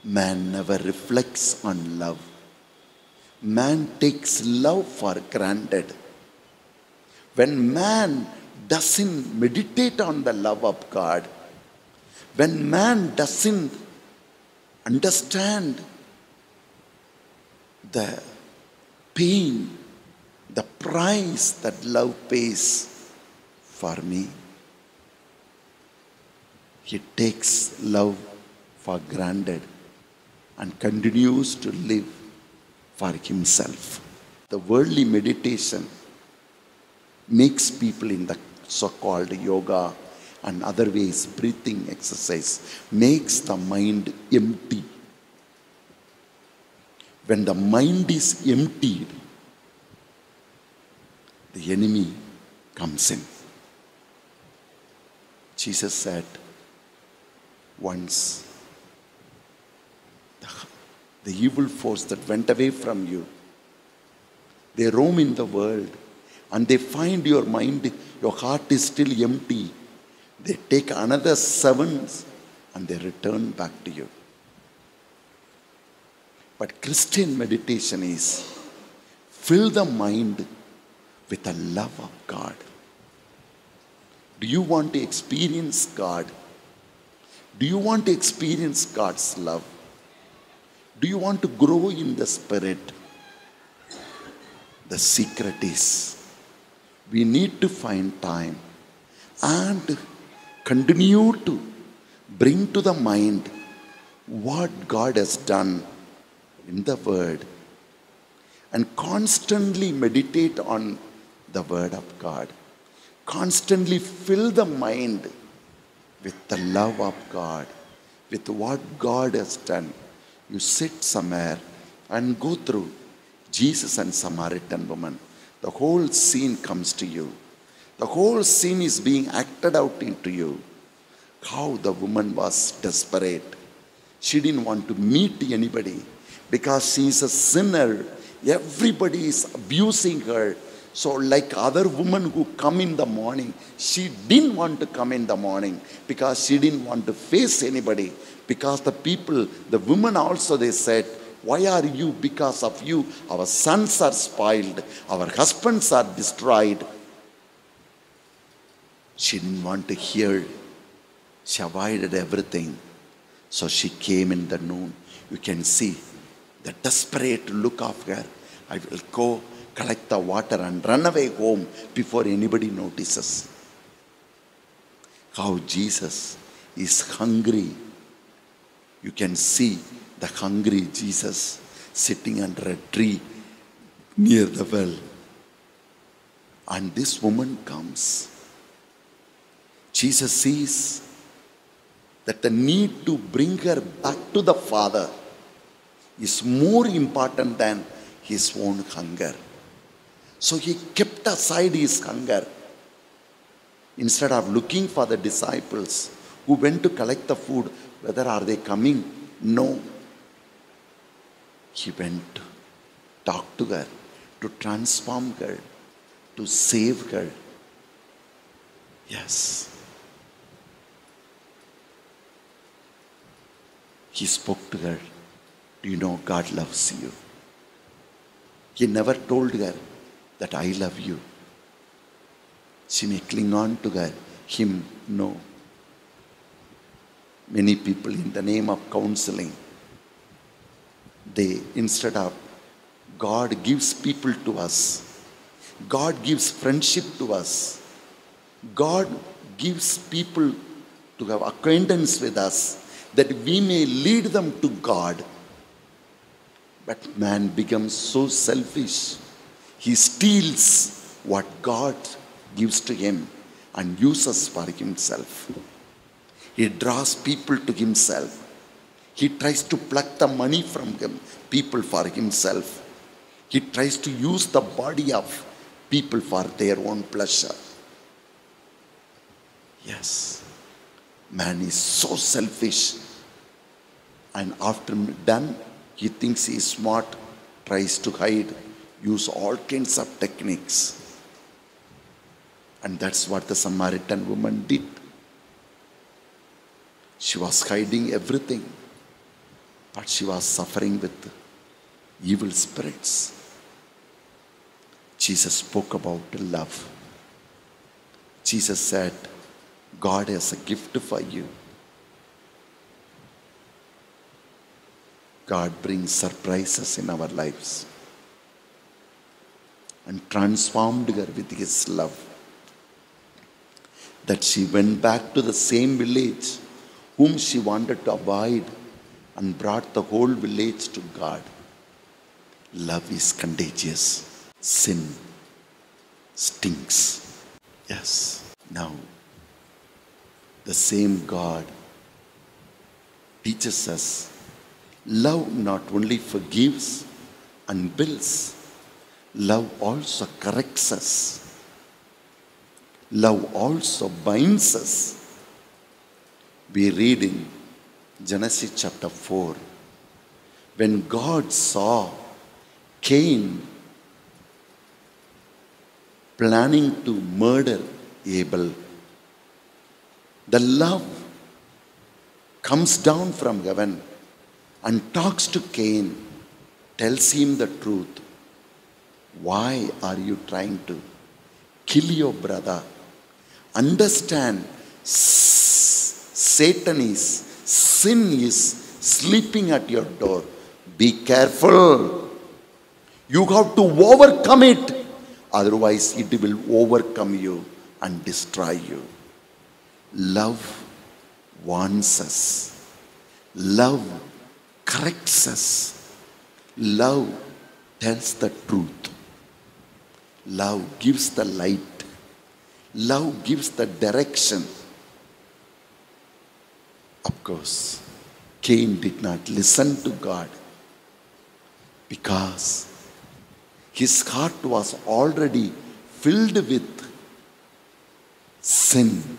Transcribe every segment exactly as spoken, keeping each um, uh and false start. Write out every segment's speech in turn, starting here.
man never reflects on love. Man takes love for granted. When man doesn't meditate on the love of God, when man doesn't understand the pain, the price that love pays for me, he takes love for granted and continues to live for himself. The worldly meditation makes people in the so-called yoga and other ways, breathing exercise, makes the mind empty. When the mind is emptied, the enemy comes in. Jesus said once, the, the evil force that went away from you, they roam in the world and they find your mind, your heart is still empty. They take another seven and they return back to you. But Christian meditation is fill the mind with the love of God. Do you want to experience God? Do you want to experience God's love? Do you want to grow in the Spirit? The secret is we need to find time and continue to bring to the mind what God has done in the Word and constantly meditate on the Word of God. Constantly fill the mind with the love of God, with what God has done. You sit somewhere and go through Jesus and Samaritan woman. The whole scene comes to you. The whole scene is being acted out into you. How the woman was desperate. She didn't want to meet anybody because she is a sinner. Everybody is abusing her. So like other women who come in the morning, she didn't want to come in the morning because she didn't want to face anybody. Because the people, the women also, they said, why are you? Because of you, our sons are spoiled. Our husbands are destroyed. She didn't want to hear. She avoided everything. So she came in the noon. You can see the desperate look of her. I will go collect the water and run away home before anybody notices. How Jesus is hungry. You can see the hungry Jesus sitting under a tree near the well. And this woman comes. Jesus sees that the need to bring her back to the Father is more important than his own hunger. So he kept aside his hunger. Instead of looking for the disciples who went to collect the food, whether are they coming? No. He went to talk to her, to transform her, to save her. Yes. He spoke to her. Do you know God loves you? He never told her that I love you. She may cling on to her, him, no. Many people in the name of counseling, they, instead of God gives people to us, God gives friendship to us, God gives people to have acquaintance with us, that we may lead them to God. But man becomes so selfish. He steals what God gives to him and uses for himself. He draws people to himself. He tries to pluck the money from him, people for himself. He tries to use the body of people for their own pleasure. Yes, man is so selfish. And after done, he thinks he is smart, tries to hide, use all kinds of techniques. And that's what the Samaritan woman did. She was hiding everything. but she was suffering with evil spirits. Jesus spoke about love. Jesus said, God has a gift for you. God brings surprises in our lives, and transformed her with his love, that she went back to the same village whom she wanted to avoid and brought the whole village to God. Love is contagious. Sin stinks. Yes. Now, the same God teaches us love not only forgives and builds, love also corrects us. Love also binds us. We read in Genesis chapter four, when God saw Cain planning to murder Abel, the love comes down from heaven and talks to Cain, tells him the truth. Why are you trying to kill your brother? Understand, Satan is, sin is sleeping at your door. Be careful. You have to overcome it. Otherwise, it will overcome you and destroy you. Love warns us. Love corrects us. Love tells the truth. Love gives the light. Love gives the direction. Of course, Cain did not listen to God because his heart was already filled with sin.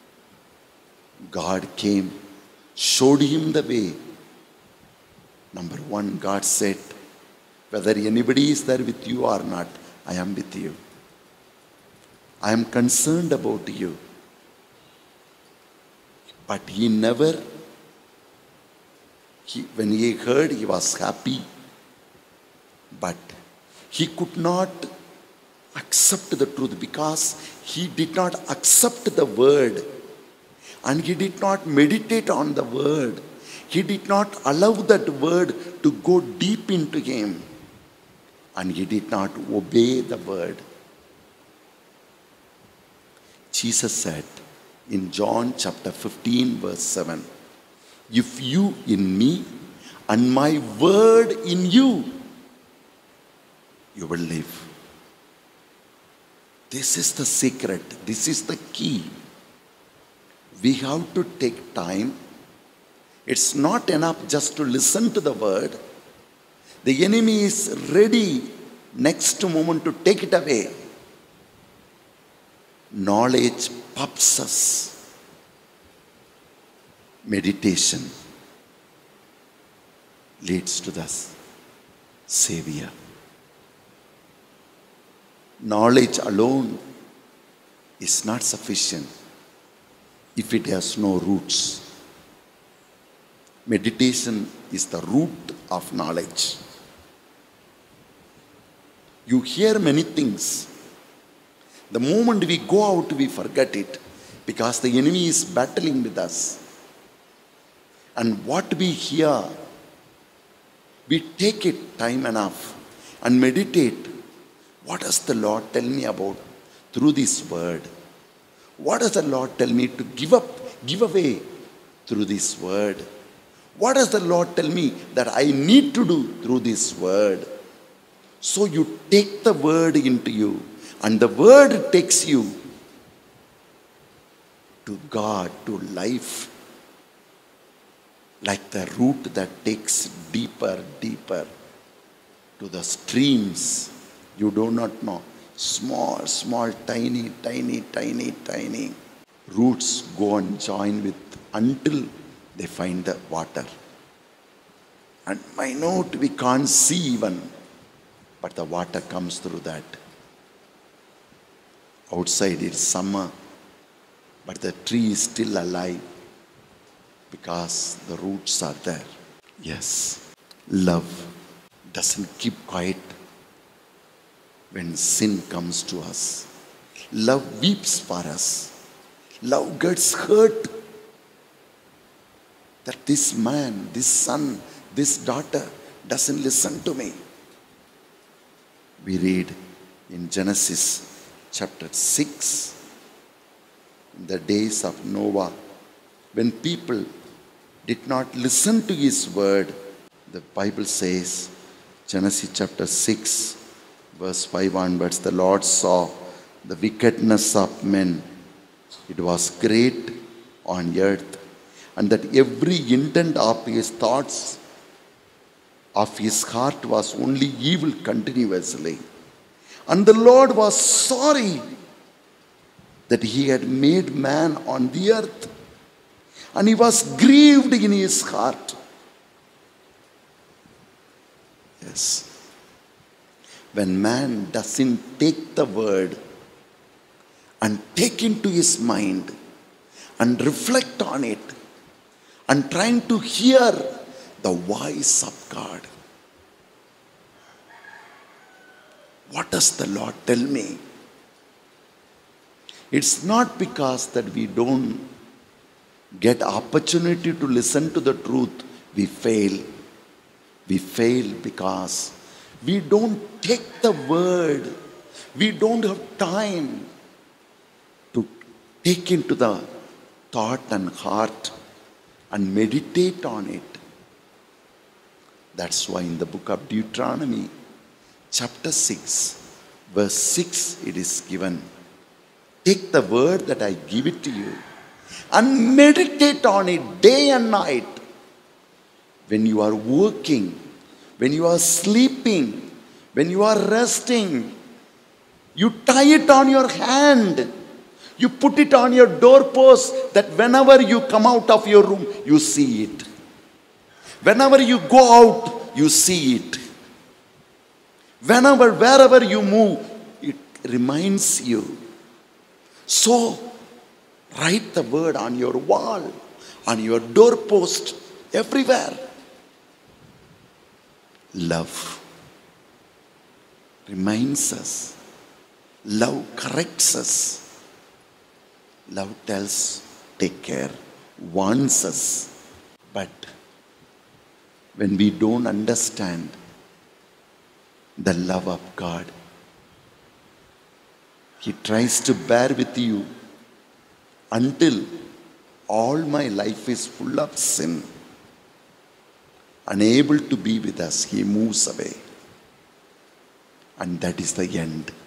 God came, showed him the way. Number one, God said, whether anybody is there with you or not, I am with you. I am concerned about you. But he never, he, when he heard, he was happy. But he could not accept the truth because he did not accept the word. And he did not meditate on the word. He did not allow that word to go deep into him. And he did not obey the word. Jesus said in John chapter fifteen verse seven, if you in me and my word in you, you will live. This is the secret. This is the key. We have to take time. It's not enough just to listen to the word. The enemy is ready next moment to take it away. Knowledge puffs us. Meditation leads to the Savior. Knowledge alone is not sufficient if it has no roots. Meditation is the root of knowledge. You hear many things. The moment we go out, we forget it because the enemy is battling with us. And what we hear, we take it time enough and meditate. What does the Lord tell me about through this word? What does the Lord tell me to give up, give away through this word? What does the Lord tell me that I need to do through this word? So you take the word into you, and the word takes you to God, to life, like the root that takes deeper, deeper to the streams. You do not know. Small, small, tiny, tiny, tiny, tiny roots go and join with until they find the water. And minute we can't see even, but the water comes through that. Outside it's summer, but the tree is still alive because the roots are there. Yes, love doesn't keep quiet when sin comes to us. Love weeps for us. Love gets hurt that this man, this son, this daughter doesn't listen to me. We read in Genesis chapter six, in the days of Noah, when people did not listen to his word, the Bible says, Genesis chapter six, verse five onwards, the Lord saw the wickedness of men. It was great on earth, and that every intent of his thoughts of his heart was only evil continuously. And the Lord was sorry that he had made man on the earth, and he was grieved in his heart. Yes. When man doesn't take the word and take into his mind and reflect on it and trying to hear the voice of God. What does the Lord tell me? It's not because that we don't get opportunity to listen to the truth, we fail. We fail because we don't take the word. We don't have time to take into the thought and heart and meditate on it. That's why in the book of Deuteronomy, chapter six, verse six, it is given, take the word that I give it to you and meditate on it day and night. When you are working, when you are sleeping, when you are resting, you tie it on your hand. You put it on your doorpost that whenever you come out of your room, you see it. Whenever you go out, you see it. Whenever, wherever you move, it reminds you. So, write the word on your wall, on your doorpost, everywhere. Love reminds us. Love corrects us. Love tells, take care, warns us. But when we don't understand the love of God, He tries to bear with you until all my life is full of sin. Unable to be with us, He moves away. And that is the end.